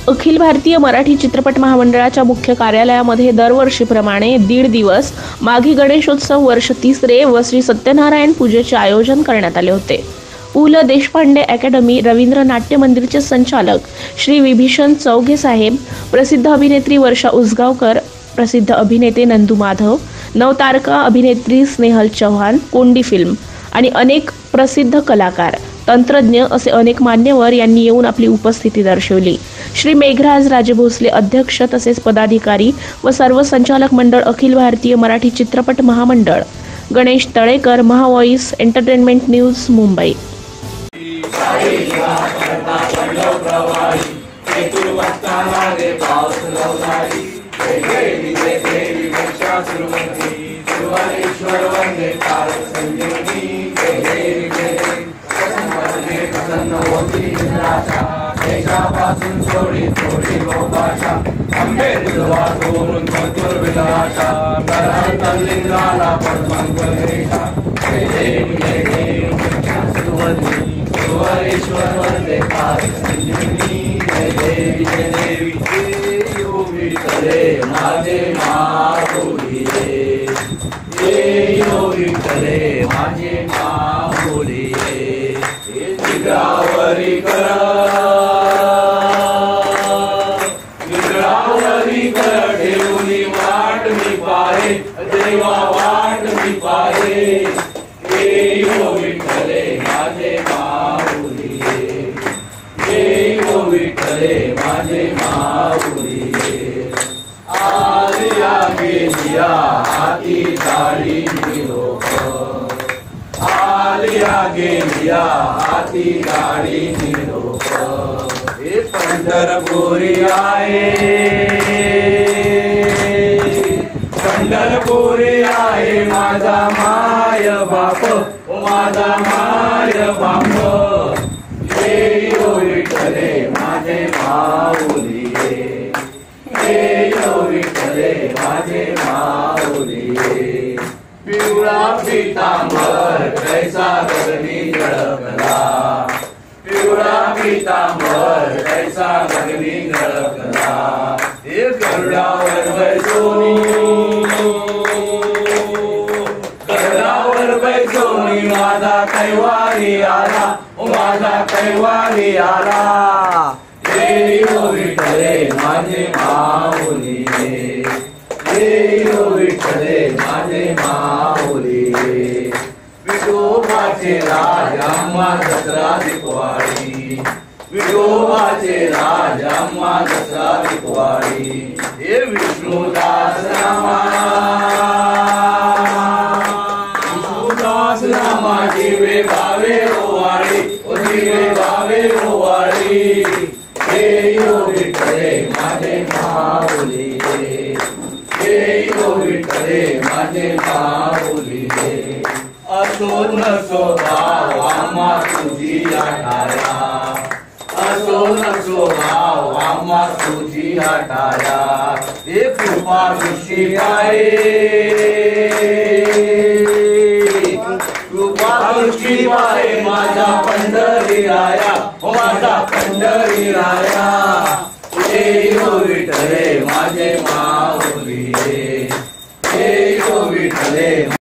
अखिल भारतीय मराठी चित्रपट महामंडळाच्या मुख्य कार्यालयामध्ये दरवर्षीप्रमाणे 1.5 दिवस माघी गणेशोत्सव वर्ष 3रे व श्री सत्यनारायण पूजेचे आयोजन करण्यात आले होते। पु ल देशपांडे अकॅडमी रवींद्र नाट्य मंदिरचे संचालक श्री विभीषण चौघे साहेब, प्रसिद्ध अभिनेत्री वर्षा उसगावकर, प्रसिद्ध अभिनेते नंदू माधव, नवतारका अभिनेत्री स्नेहल चव्हाण, कोंडी फिल्म आणि अनेक प्रसिद्ध कलाकार, तंत्रज्ञ असे अनेक मान्यवर यांनी येऊन आपली उपस्थिती दर्शवली। श्री मेघराज राजे भोसले अध्यक्ष तसेच पदाधिकारी व सर्व संचालक मंडळ अखिल भारतीय मराठी चित्रपट महामंडळ, गणेश तळेकर, महावॉइस एंटरटेनमेंट न्यूज, मुंबई। थोडी थोडी लोकाशा अंबेडकरवा सोडून मधुर विलासा लिंगाला पद्मंगलेशा सुवरेश्वर वंदे संजीवनी जय देवी जय देवी यो विठ्ठले माझे माऊली रे यो विठ्ठले माझे माऊली रे जिगरावरी करा देवा वाट मी पाहे यो विठ्ठले माझे माऊली यो विठ्ठले माझे माऊली आलिया गेलिया हाती गाडी निरोप आलिया गेलिया हाती गाडी निरोप हे पंढरपुरी आहे पंढरपुरी आहे माझा माय बाप माझा माय बाप यो विठ्ठले माझे माऊली यो विठ्ठले माझे माऊली पिवळा पितांबर कैसा गगनी झळकला पिवळा पितांबर कैसा गगनी झळकला हे गरुडावर बैसोनी माझा कैवारी आला माझा कैवारी आला यो विठ्ठले माझे माऊली यो विठ्ठले माझे माऊली विठोबाचे राज अम्मा दसरा दिवाळी विठोबाचे राज अम्मा दसरा दिवाळी हे विष्णुदास रामा जीवे भावे ओवाळी जीवे भावे ओवाळी यो विठ्ठले माझे माऊली यो विठ्ठले माझे माऊली असो नसो भाव आम्हा तुझी आठाया असो नसो भाव आम्हा तुझी आठाया हे कृपा दृष्टी दृष्टी पाहे माझा पंढरी राया माझा पंढरी राया यो विठ्ठले माझे माऊली यो विठ्ठले।